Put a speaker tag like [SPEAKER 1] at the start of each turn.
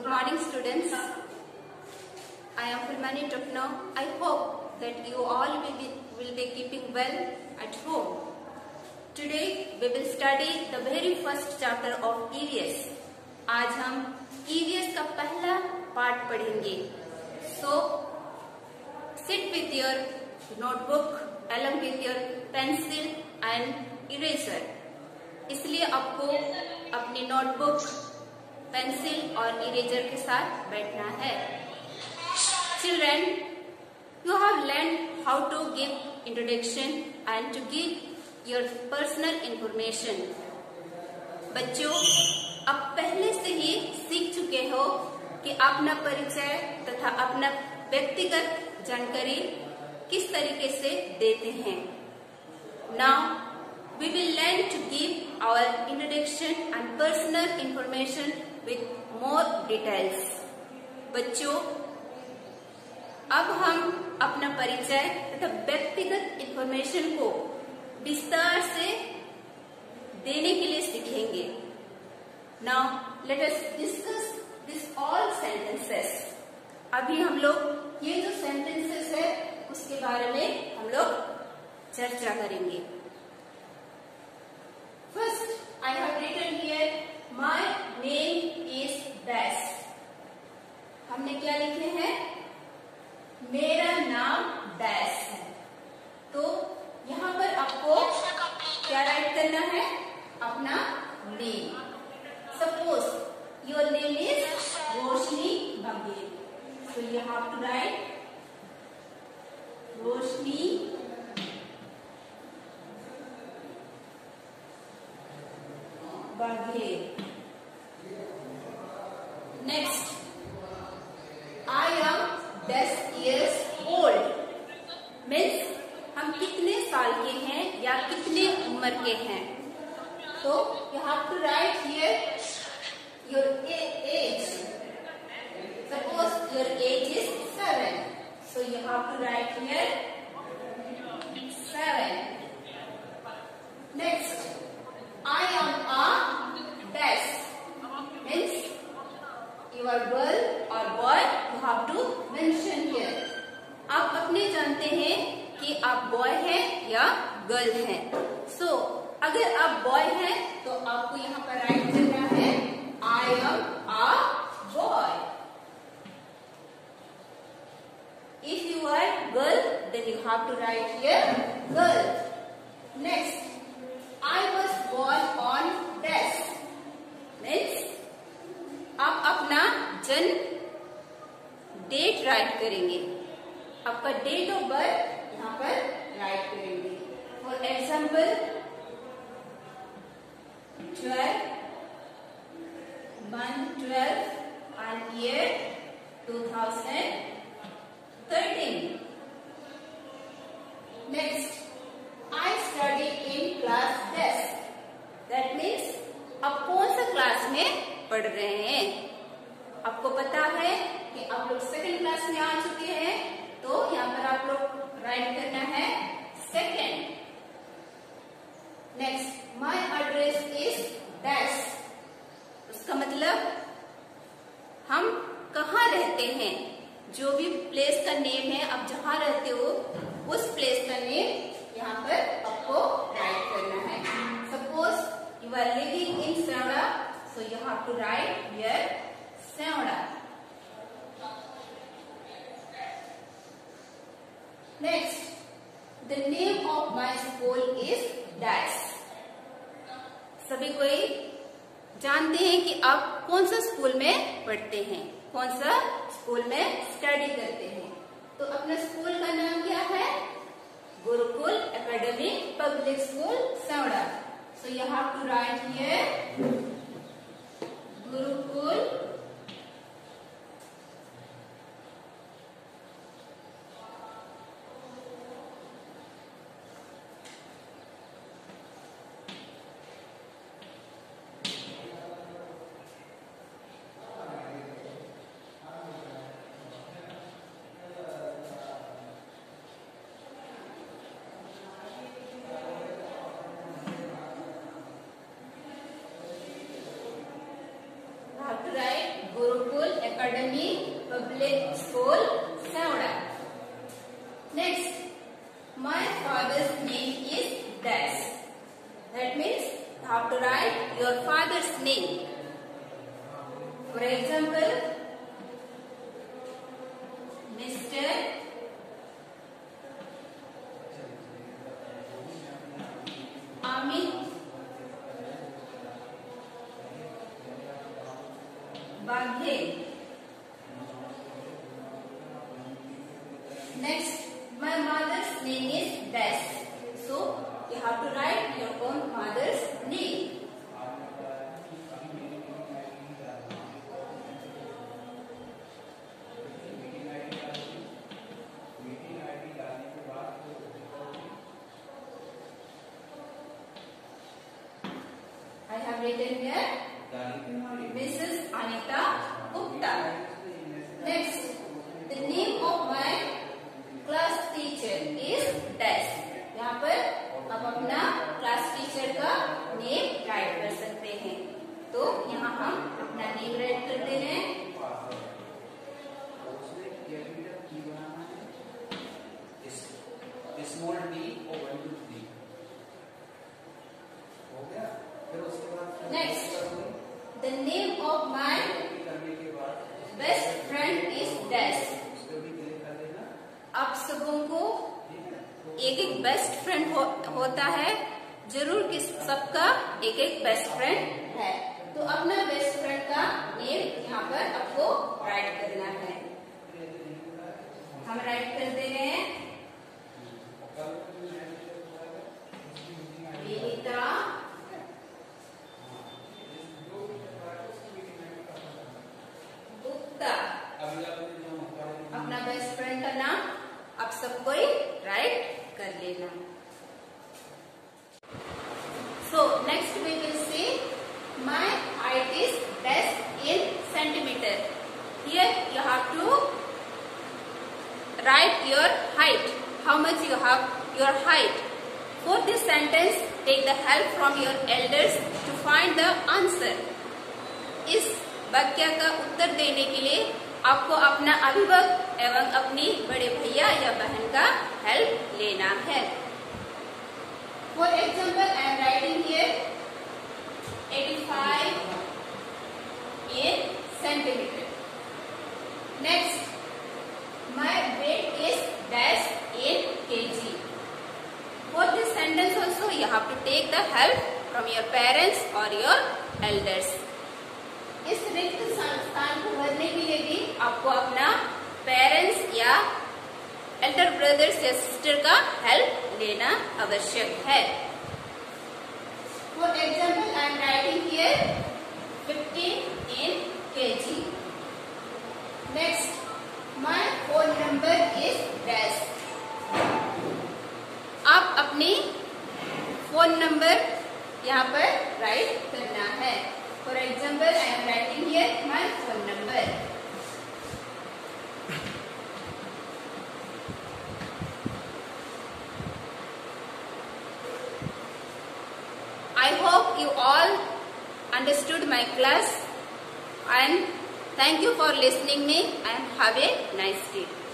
[SPEAKER 1] Good morning, students. I am Fulmani Tupno. I hope that you all will be keeping well at home. Today we will study the very first chapter of EVS. आज हम EVS का पहला part पढ़ेंगे. So sit with your notebook along with your pencil and eraser. इसलिए आपको अपनी notebook, pencil और eraser के साथ बैठना है. Children, you have learned how to give introduction and to give your personal information. बच्चों, आप पहले से ही सीख चुके हो कि अपना परिचय तथा अपना व्यक्तिगत जानकारी किस तरीके से देते हैं. Now we will learn to give our introduction and personal information with more details. बच्चों, अब हम अपना परिचय तथा व्यक्तिगत इंफॉर्मेशन को विस्तार से देने के लिए सीखेंगे. Now let us discuss this all sentences. अभी हम लोग ये जो sentences है उसके बारे में हम लोग चर्चा करेंगे. First, I have written here, my name is Dash. हमने क्या लिखे हैं? मेरा नाम डैश है. तो यहाँ पर आपको क्या राइट करना है? अपना name. Suppose your name is Roshni Baghel. So you have to write Roshni Baghel. Next, I am 10 years old. Means हम कितने साल के हैं या कितने उम्र के हैं. तो you have to write here your age. Suppose your age is 7. So you have to write here 7. Next, I am a dash. Means you are girl or boy, you have to mention here. आप अपने जानते हैं कि आप boy हैं या girl हैं. So अगर आप बॉय हैं तो आपको यहाँ पर राइट करना है I am a boy. If you are girl, then you have to write here girl. Next, I was born on dash. Means आप अपना जन्म डेट राइट करेंगे. आपका डेट ऑफ बर्थ यहाँ पर राइट करेंगे. For example 12 month 12 and year 2013. Next, I study in class dash. That means आप कौन सा क्लास में पढ़ रहे हैं. आपको पता है कि आप लोग सेकंड क्लास में आ चुके हैं. तो यहाँ पर आप लोग राइट करना है second. Next, my address is dash. उसका मतलब हम कहाँ रहते हैं. जो भी प्लेस का नेम है, आप जहाँ रहते हो उस प्लेस का नेम यहाँ पर आपको राइट करना है. Suppose you are living in Savda. So you have to write here Seoda. Next, the name of my school is Dash. सभी कोई जानते हैं कि आप कौन सा स्कूल में पढ़ते हैं, कौन सा स्कूल में स्टडी करते हैं. तो अपना स्कूल का नाम क्या है? Gurukul academic public school Savda. So you have to write here Gurukul Public School, Savda. Next, my father's name is dash. That means you have to write your father's name. For example, Mr. Amit Baghe. Next, my mother's name is dash. So you have to write your own mother's name. I have written here Mrs. Anita Gupta. Next, the name of my class teacher is dash. यहाँ पर आप अपना class teacher का name write कर सकते हैं. तो यहाँ हम अपना नेम राइट कर दे रहे हैं.
[SPEAKER 2] स्मॉल डी और 1 2 3 हो गया. फिर उसके बाद
[SPEAKER 1] next, the name of my best friend is dash. आप सबों को एक एक बेस्ट फ्रेंड होता है. जरूर कि सबका एक एक बेस्ट फ्रेंड है. तो अपना बेस्ट फ्रेंड का नेम यहाँ पर आपको राइट करना है. हम राइट कर दे रहे हैं विनीता गुप्ता. अपना बेस्ट फ्रेंड का नाम आप सबको राइट कर लेना. So next we will see my height is dash in centimeter. Here you have to write your height. How much you have your height. For this sentence, take the help from your elders to find the answer. इस वाक्य का उत्तर देने के लिए आपको अपना अभिभावक एवं अपनी बड़े भैया या बहन का हेल्प लेना है. For example, I am writing here 85 in centimeter. Next, my weight is dash in kg. For this sentence also, you have to take the help from your parents or your elders. इस रिक्त स्थान को भरने के लिए भी आपको अपना पेरेंट्स या एल्डर ब्रदर्स या सिस्टर का हेल्प लेना आवश्यक है. For example, I am writing here 15 in kg. Next, my phone number is dash. आप अपनी फोन नंबर यहाँ पर राइट करना है. For example, I am writing here my phone number. I hope you all understood my class and thank you for listening me and have a nice day.